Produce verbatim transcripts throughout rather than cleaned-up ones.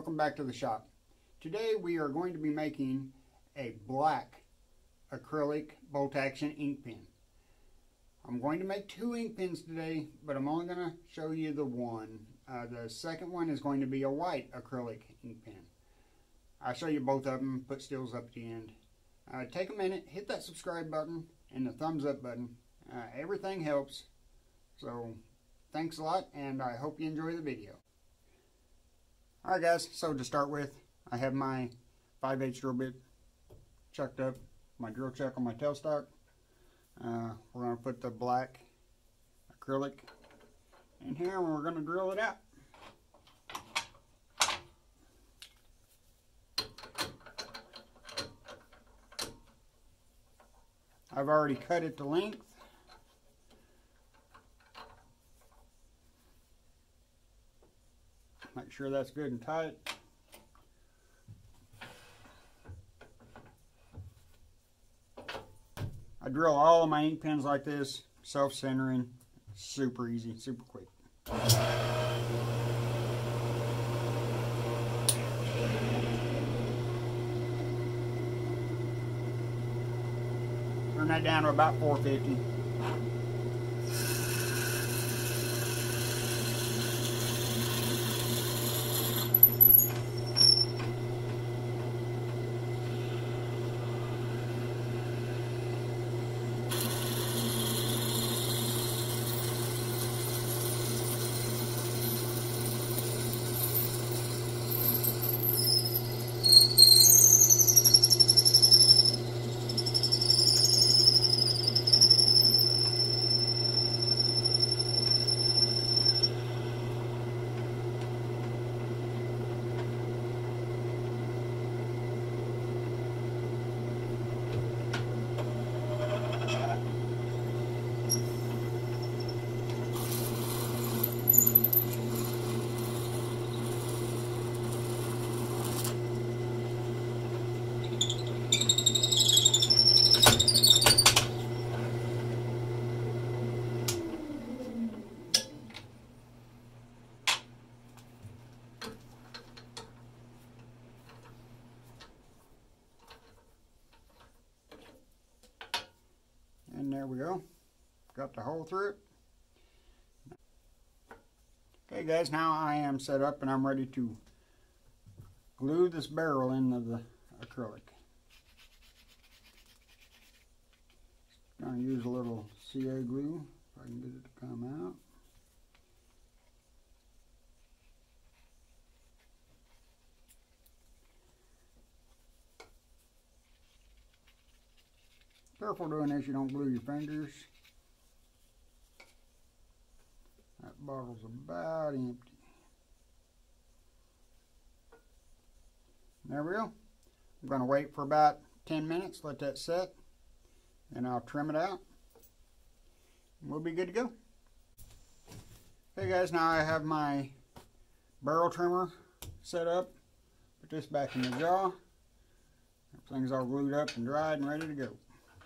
welcome back to the shop. Today we are going to be making a black acrylic bolt action ink pen. I'm going to make two ink pens today, but I'm only going to show you the one. Uh, the second one is going to be a white acrylic ink pen. I'll show you both of them, put stills up at the end. Uh, take a minute, hit that subscribe button and the thumbs up button. Uh, everything helps. So thanks a lot, and I hope you enjoy the video. Alright guys, so to start with, I have my five eighths drill bit chucked up, my drill chuck on my tailstock. Uh, we're going to put the black acrylic in here and we're going to drill it out. I've already cut it to length. Make sure that's good and tight. I drill all of my ink pens like this, self-centering, super easy, super quick. Turn that down to about four fifty. And there we go. Got the hole through it. Okay guys, now I am set up and I'm ready to glue this barrel into the acrylic. I'm going to use a little C A glue if I can get it to come out. Careful doing this, you don't glue your fingers. That bottle's about empty. There we go. I'm going to wait for about ten minutes, let that set, and I'll trim it out. We'll be good to go. Okay guys, now I have my barrel trimmer set up. Put this back in the jaw. Everything's all glued up and dried and ready to go.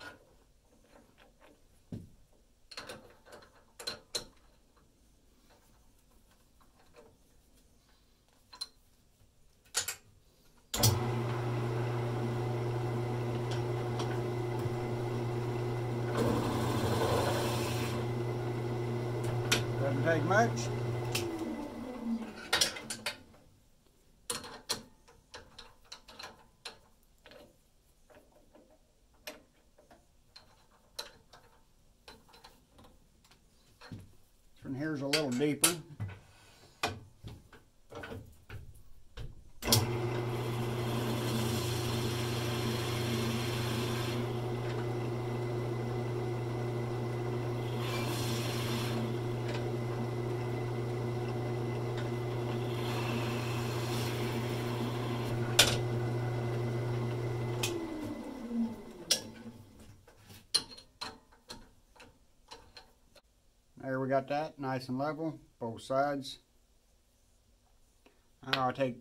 Doesn't take much. This one here's a little deeper. There we got that, nice and level, both sides. Now I'll take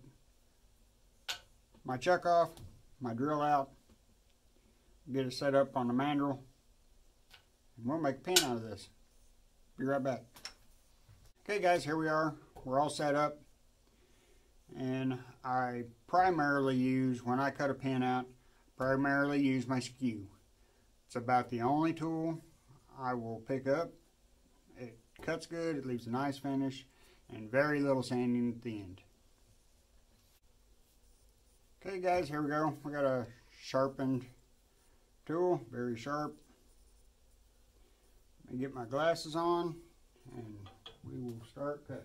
my chuck off, my drill out, get it set up on the mandrel, and we'll make a pen out of this. Be right back. Okay guys, here we are. We're all set up. and I primarily use, when I cut a pin out, primarily use my skew. It's about the only tool I will pick up. It cuts good, it leaves a nice finish, and very little sanding at the end. Okay guys, here we go. We got a sharpened tool, very sharp. Let me get my glasses on and we will start cutting.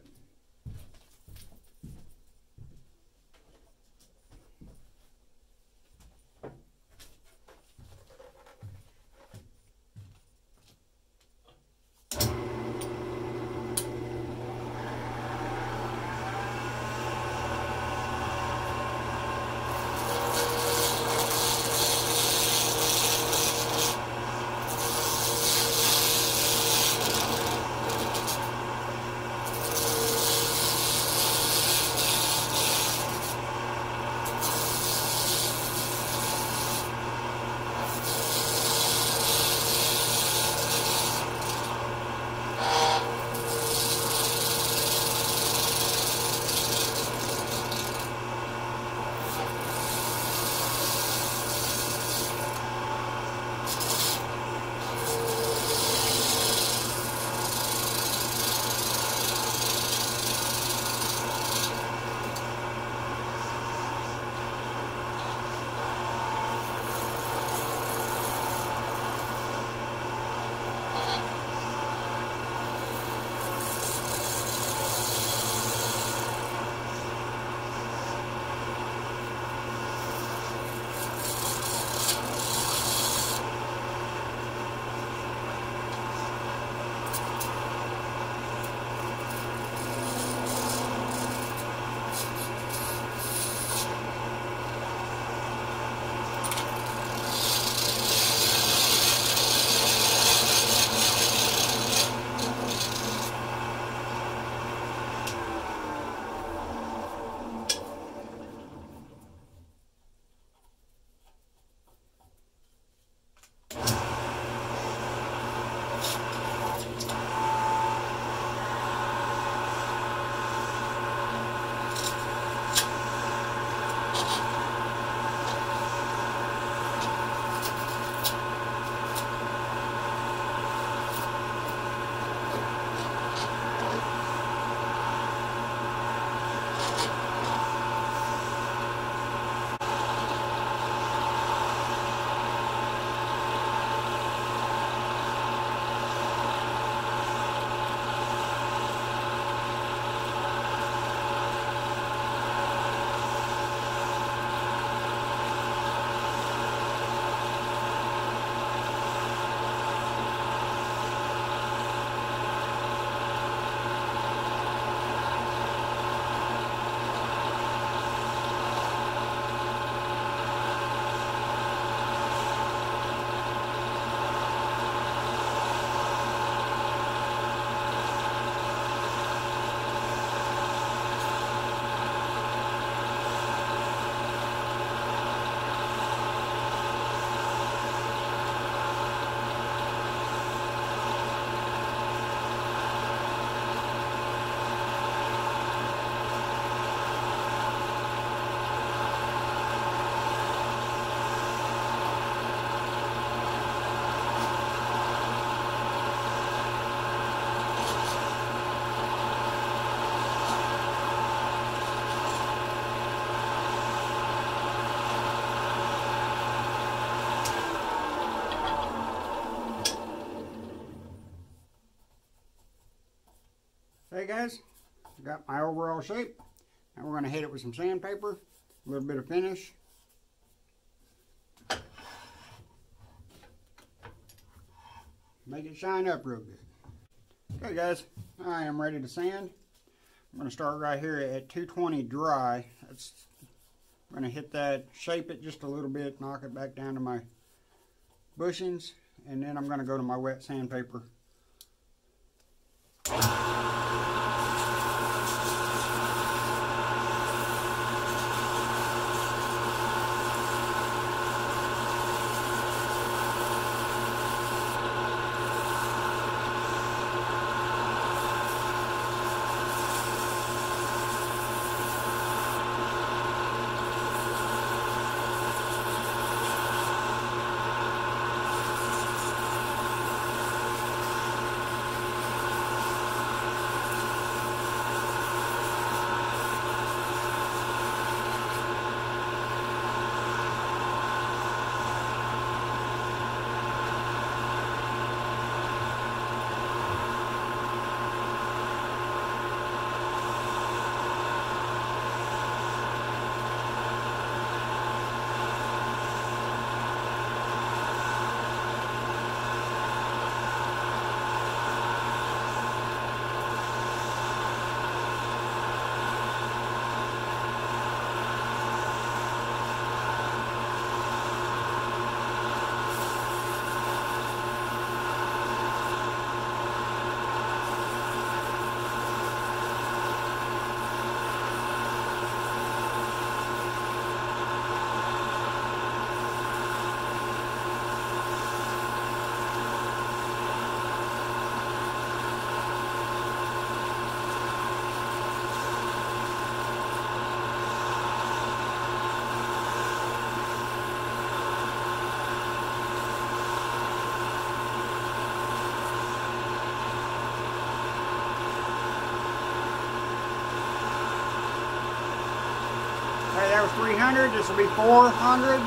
Hey guys, got my overall shape. Now we're going to hit it with some sandpaper, a little bit of finish. Make it shine up real good. Okay guys, I am ready to sand. I'm going to start right here at two twenty dry. That's, I'm going to hit that, shape it just a little bit, knock it back down to my bushings, and then I'm going to go to my wet sandpaper. Okay, that was three hundred. This will be four hundred.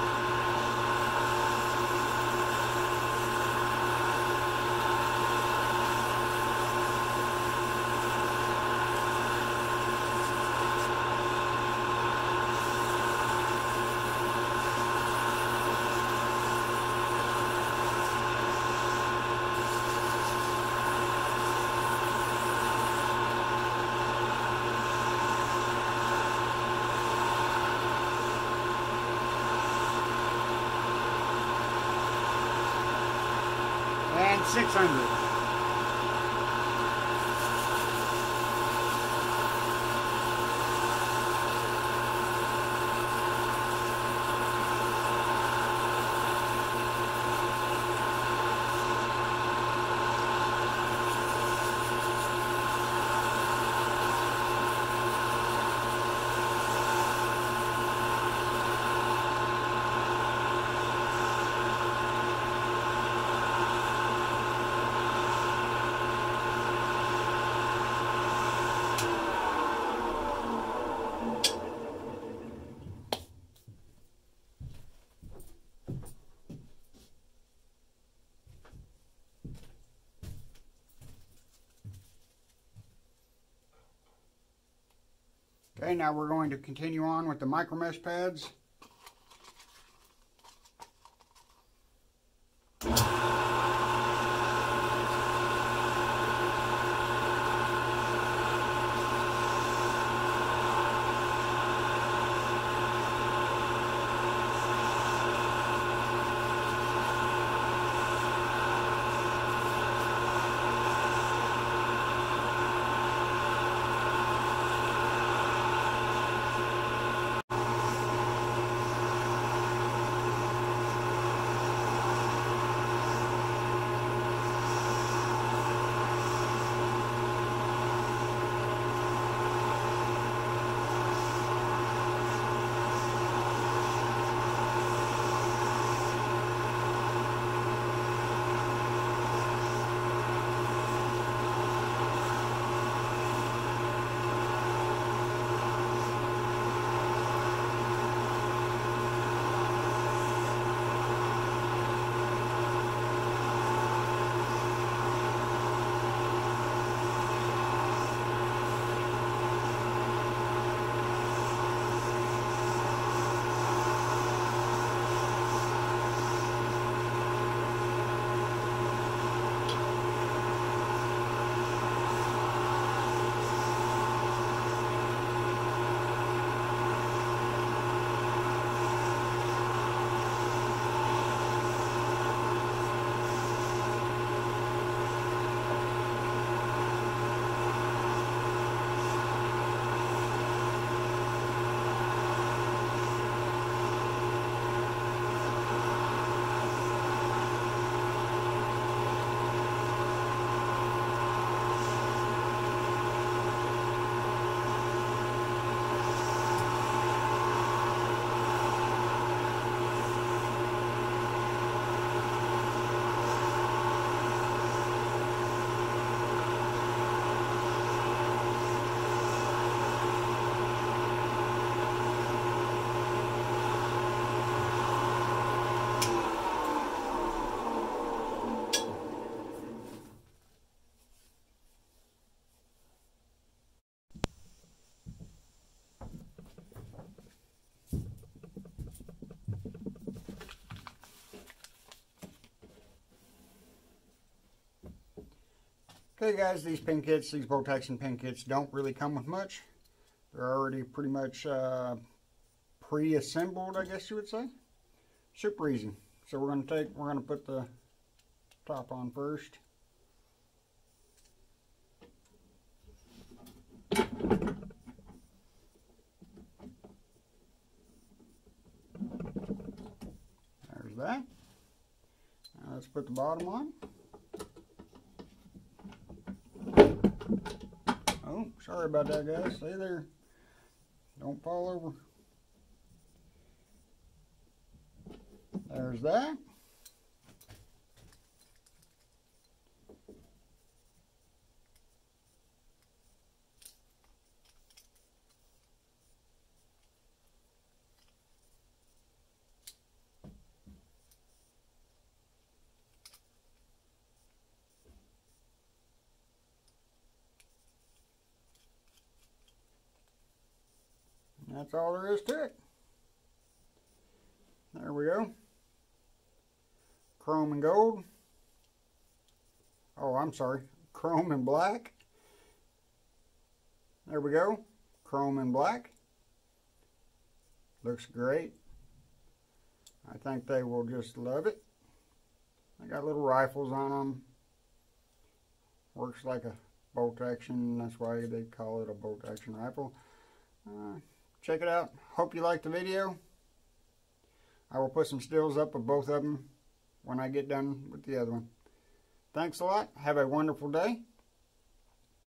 And six hundred. Okay, now we're going to continue on with the micro mesh pads. Okay guys, these pin kits, these bolt action pin kits don't really come with much. They're already pretty much uh, pre-assembled, I guess you would say. Super easy. So we're going to take, we're going to put the top on first. There's that. Now let's put the bottom on. Oh, sorry about that, guys. Stay there. Don't fall over. There's that. that's all there is to it. There we go. Chrome and gold. Oh, I'm sorry. Chrome and black. There we go. Chrome and black. Looks great. I think they will just love it. They got little rifles on them. Works like a bolt action. That's why they call it a bolt action rifle. Uh, check it out. Hope you liked the video. I will put some stills up of both of them when I get done with the other one. Thanks a lot. Have a wonderful day.